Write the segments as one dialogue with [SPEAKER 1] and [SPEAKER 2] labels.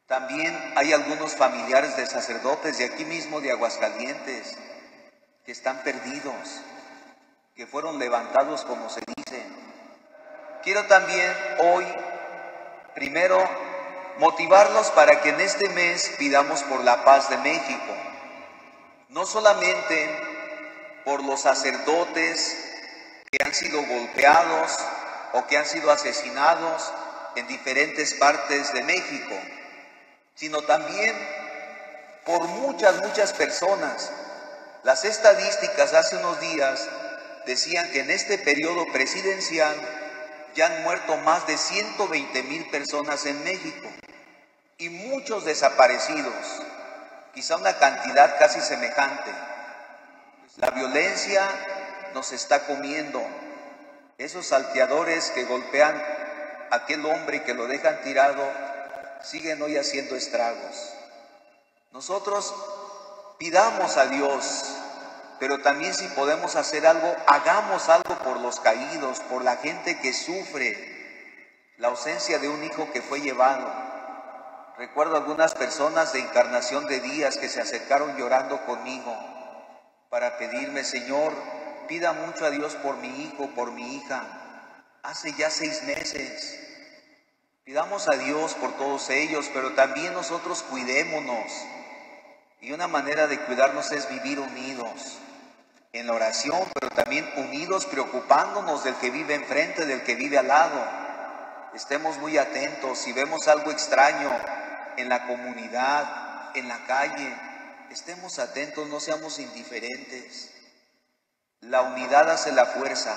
[SPEAKER 1] También hay algunos familiares de sacerdotes de aquí mismo de Aguascalientes que están perdidos, que fueron levantados como se dice. Quiero también hoy, primero, motivarlos para que en este mes pidamos por la paz de México, no solamente por los sacerdotes que han sido golpeados o que han sido asesinados en diferentes partes de México, sino también por muchas personas. Las estadísticas hace unos días decían que en este periodo presidencial ya han muerto más de 120,000 personas en México y muchos desaparecidos, quizá una cantidad casi semejante. La violencia nos está comiendo. Esos salteadores que golpean a aquel hombre y que lo dejan tirado siguen hoy haciendo estragos. Nosotros pidamos a Dios, pero también si podemos hacer algo, hagamos algo por los caídos, por la gente que sufre la ausencia de un hijo que fue llevado. Recuerdo algunas personas de Encarnación de Díaz que se acercaron llorando conmigo para pedirme: Señor, pida mucho a Dios por mi hijo, por mi hija. Hace ya 6 meses. Pidamos a Dios por todos ellos, pero también nosotros cuidémonos. Y una manera de cuidarnos es vivir unidos en la oración, pero también unidos preocupándonos del que vive enfrente, del que vive al lado. Estemos muy atentos. Si vemos algo extraño en la comunidad, en la calle, estemos atentos, no seamos indiferentes. La unidad hace la fuerza.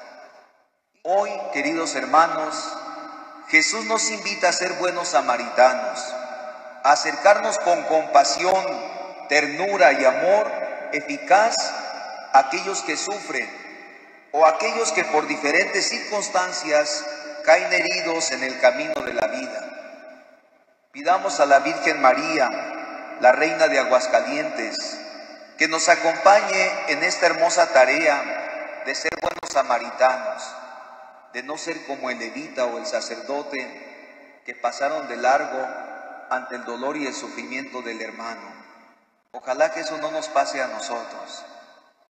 [SPEAKER 1] Hoy, queridos hermanos, Jesús nos invita a ser buenos samaritanos, a acercarnos con compasión, ternura y amor eficaz a aquellos que sufren o a aquellos que por diferentes circunstancias caen heridos en el camino de la vida. Pidamos a la Virgen María, la Reina de Aguascalientes, que nos acompañe en esta hermosa tarea de ser buenos samaritanos, de no ser como el levita o el sacerdote que pasaron de largo ante el dolor y el sufrimiento del hermano. Ojalá que eso no nos pase a nosotros.